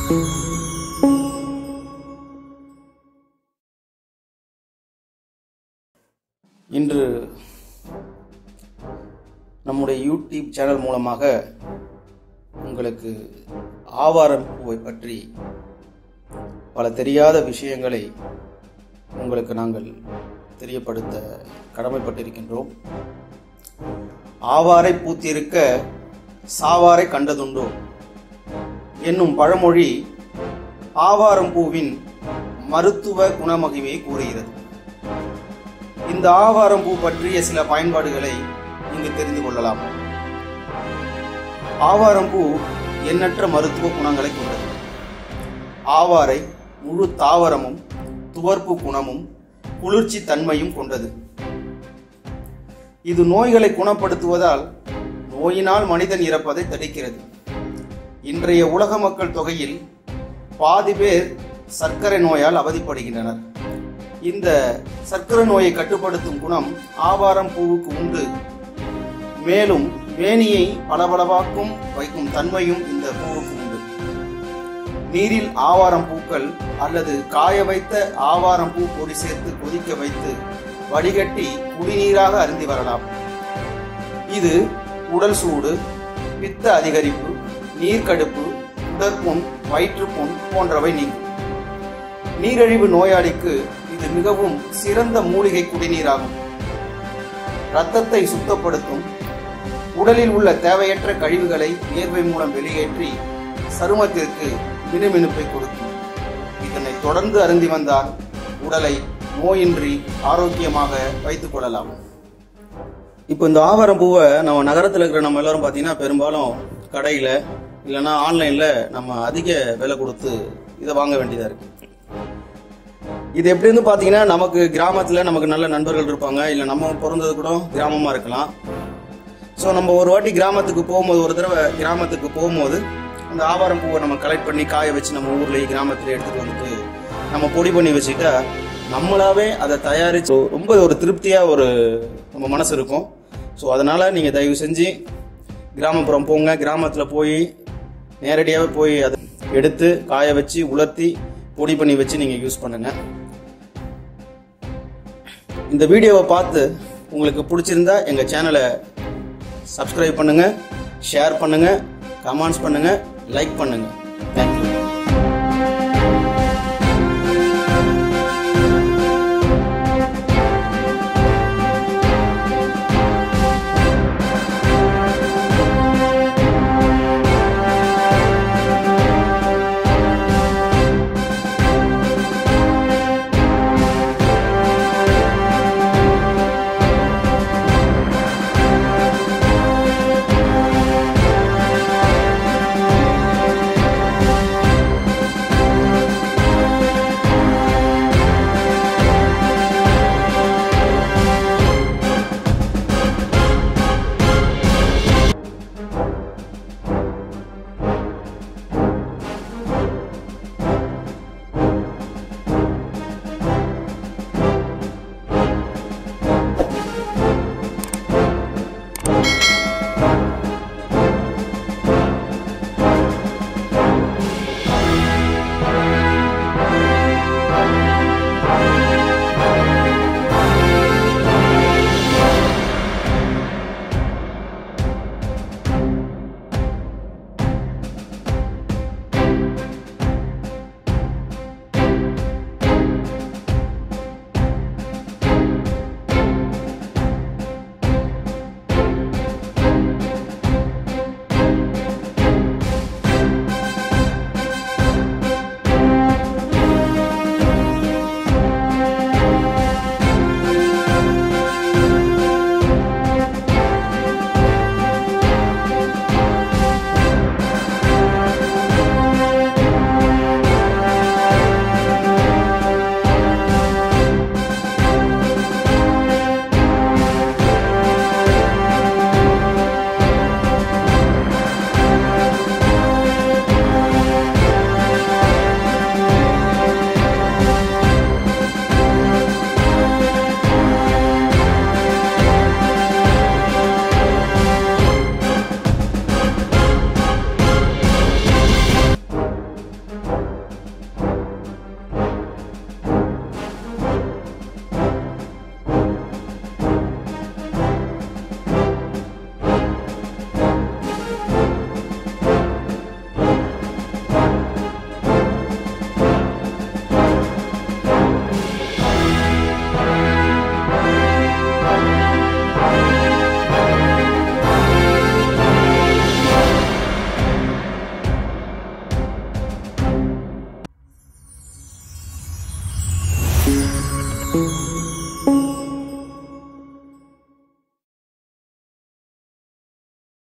இன்று நம்முடைய YouTube channel மூலமாக உங்களுக்கு ஆவாரம் பூவை பற்றி பல தெரியாத விஷயங்களை உங்களுக்கு நாங்கள் தெரியப்படுத்த கடமைப்பட்டிருக்கின்றோம். ஆவாரை பூத்திருக்க சாவாரை கண்டதுண்டோ என்னும் பழமொழி ஆவாரம் பூவின் மருத்துவ குணமகிமையை கூறுகிறது. இந்த ஆவாரம் பூ பற்றிய சில பயன்பாடுகளை இங்கு தெரிந்து கொள்ளலாம். ஆவாரம் பூ எண்ணற்ற மருத்துவ குணங்களை கொண்டது. ஆவாரை முழு தாவரமும் துவர்ப்பு குணமும் குளிர்ச்சி தன்மையும் கொண்டது. இது நோய்களை குணப்படுத்துவதால் நோயினால் மனிதன் இறப்பதை தடுக்கிறது. இன்றைய உலக மக்கள் தொகையில் பாதி பேர் சர்க்கரை நோயால் அவதிப்படுகின்றனர். இந்த சர்க்கரை நோயை கட்டுப்படுத்தும் குணம் ஆவாரம் பூவுக்கு உண்டு. மேலும் மேனியை பளபளவாக்கும் வைக்கும் தன்மையும் இந்த பூவுக்கு உண்டு. நீரில் ஆவாரம் பூக்கள் அல்லது காய வைத்த ஆவாரம் பூ பொடி சேர்த்து கொதிக்க வைத்து வடிகட்டி குடிநீராக அருந்தி வரலாம். இது உடல் சூடு, பித்த அதிகரிப்பு, நீர்க்கடுப்பு, உடற்புண், வயிற்றுப்புண் போன்றவை நீங்கும். நீரிழிவு நோயாளிக்கு இது மிகவும் சிறந்த மூலிகை குடிநீராகும். இரத்தத்தை சுத்தப்படுத்தும், உடலில் உள்ள தேவையற்ற கழிவுகளை வியர்வை மூலம் வெளியேற்றி சருமத்திற்கு மினுமினுப்பை கொடுக்கும். இதனை தொடர்ந்து அருந்தி வந்தால் உடலை நோயின்றி ஆரோக்கியமாக வைத்துக் கொள்ளலாம். இப்போ இந்த ஆவாரம் பூவை நம்ம நகரத்தில் இருக்கிற நம்ம எல்லாரும் பார்த்தீங்கன்னா பெரும்பாலும் கடையில் இல்லைன்னா ஆன்லைனில் நம்ம அதிக விலை கொடுத்து இதை வாங்க வேண்டியதாக இருக்கு. இது எப்படின்னு பார்த்தீங்கன்னா, நமக்கு கிராமத்தில் நமக்கு நல்ல நண்பர்கள் இருப்பாங்க, இல்லை நம்ம பிறந்தது கூட கிராமமாக இருக்கலாம். ஸோ நம்ம ஒரு வாட்டி கிராமத்துக்கு போகும்போது, ஒரு தடவை கிராமத்துக்கு போகும்போது அந்த ஆவாரம் பூவை நம்ம கலெக்ட் பண்ணி காய வச்சு நம்ம ஊர்லேயே கிராமத்தில் எடுத்துகிட்டு வந்துட்டு நம்ம பொடி பண்ணி வச்சுக்கிட்டா நம்மளாவே அதை தயாரித்து ரொம்ப ஒரு திருப்தியாக ஒரு நம்ம மனசு இருக்கும். ஸோ அதனால் நீங்கள் தயவு செஞ்சு கிராமப்புறம் போங்க. கிராமத்தில் போய் நேரடியாகவே போய் அதை எடுத்து காய வச்சு உலர்த்தி பொடி பண்ணி வச்சு நீங்கள் யூஸ் பண்ணுங்கள். இந்த வீடியோவை பார்த்து உங்களுக்கு பிடிச்சிருந்தா எங்கள் சேனலை சப்ஸ்கிரைப் பண்ணுங்கள், ஷேர் பண்ணுங்கள், கமெண்ட்ஸ் பண்ணுங்கள், லைக் பண்ணுங்கள். தேங்க்யூ.